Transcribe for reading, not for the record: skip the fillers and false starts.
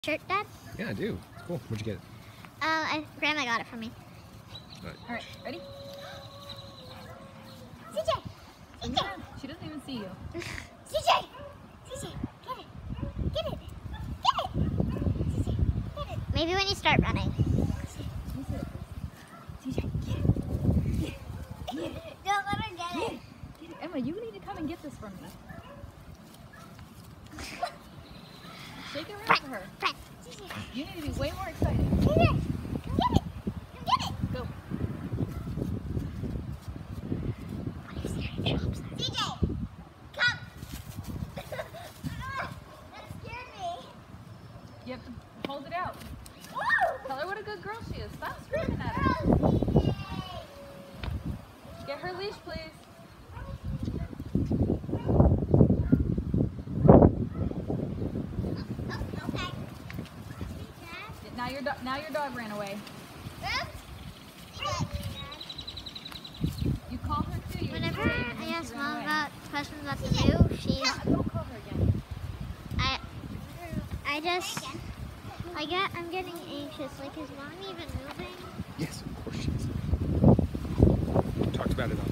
Shirt, Dad? Yeah, I do. It's cool. Where'd you get it? Grandma got it for me. All right, ready? CJ! CJ! She doesn't even see you. CJ! CJ, get it! Get it! Get it! CJ, get it! Maybe when you start running. CJ, get it. Get it. Don't let her get it. Get it. Emma, you need to come and get this from me. Shake it around for her. You need to be way more excited. Come here. Come get it. Come get it. Go. CJ, come. That scared me. You have to hold it out. Woo! Tell her what a good girl she is. Stop screaming at her. Get her leash, please. Now your dog ran away. You call her too. Whenever I ask Mom about questions about the zoo, she's. Don't call her again. I'm getting anxious. Like, is Mom even moving? Yes, of course she is. We talked about it on